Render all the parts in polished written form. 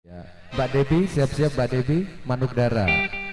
Ya. Mbak Debi, siap-siap Mbak Debi, manuk dara.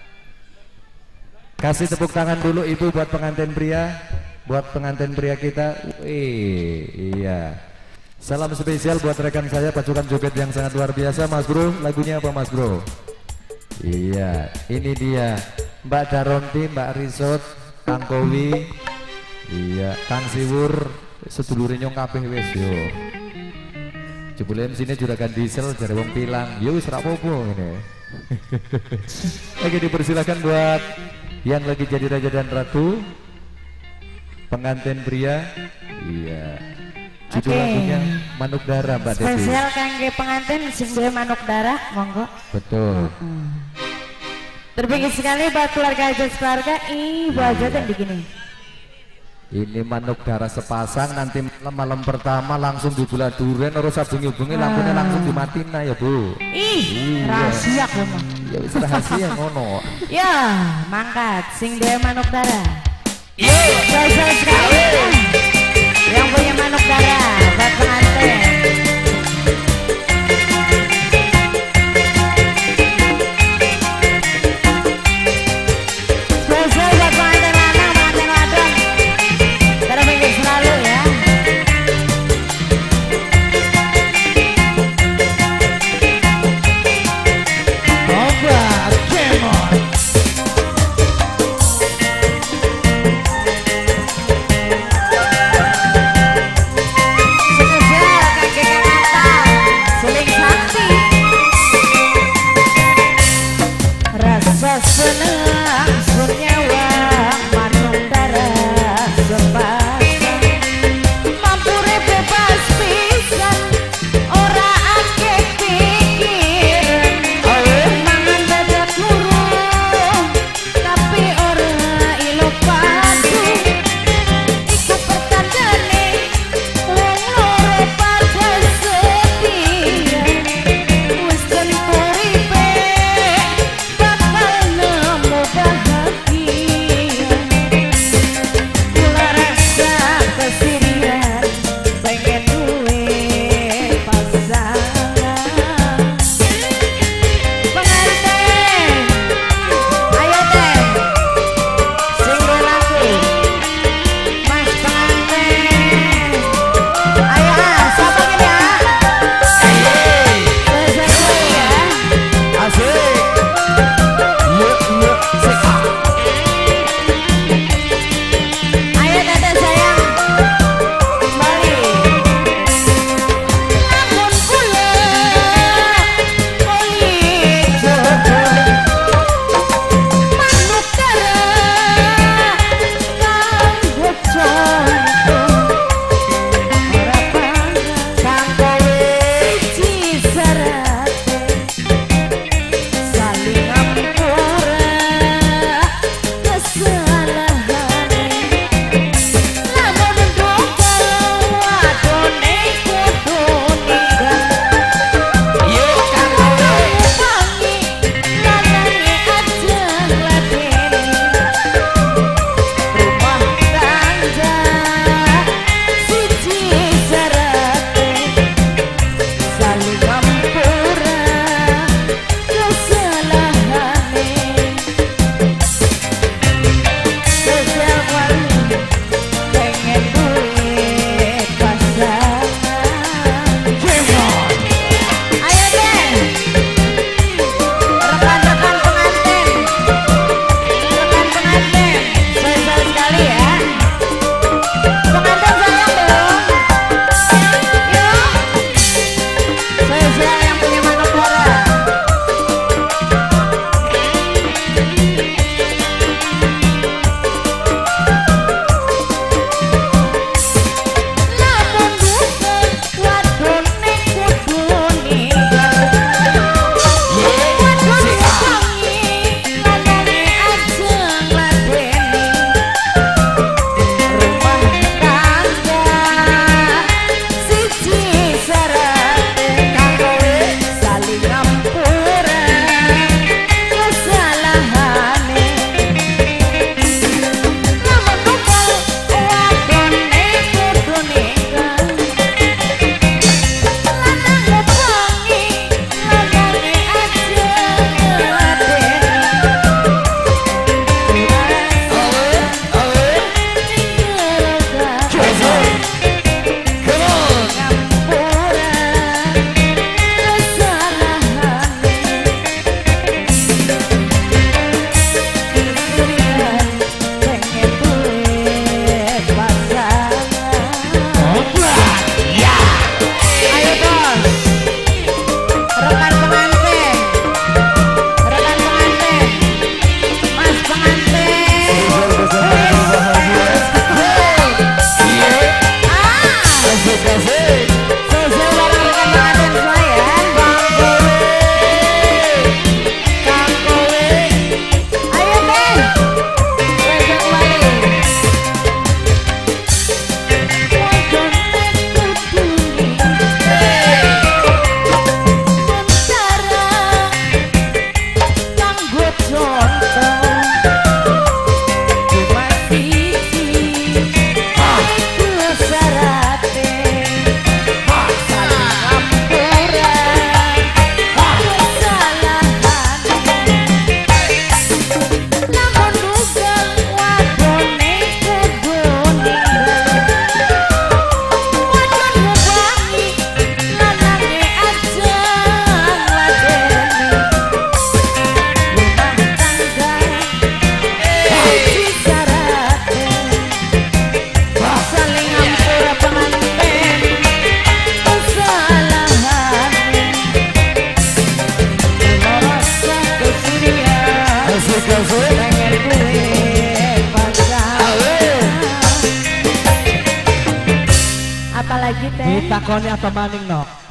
Kasih tepuk tangan dulu Ibu buat pengantin pria, buat pengantin pria kita. Iya. Salam spesial buat rekan saya pasukan joget yang sangat luar biasa, Mas Bro. Lagunya apa, Mas Bro? Iya, ini dia Mbak Daronti, Mbak Risot, Kang Kowi. Iya, Kang Siwur, sedulure nyong kabeh wis yo. Jebule sini juragan diesel dari wong pilang. Yo wis ra apa-apa ngene. Oke, dipersilakan buat yang lagi jadi raja dan ratu, pengantin pria. Iya. Judul lagunya Manuk Dara, Mbak Devi. Spesial kangge pengantin sing duwe manuk dara, monggo. Betul. Terpikir sekali buat keluarga aja keluarga, ibu aja dan begini. Ini manuk dara sepasang, nanti malam pertama langsung di bulan duren, harus hubungi lampunya langsung dimatiin ya Bu. Ih, rahasia kamu. Ya wis rahasia ngono. Ya, mangkat sing duwe manuk dara. Spesial sekali yang punya manuk dara buat pengantin. Spesial teh. Ditakoni apa maning nok?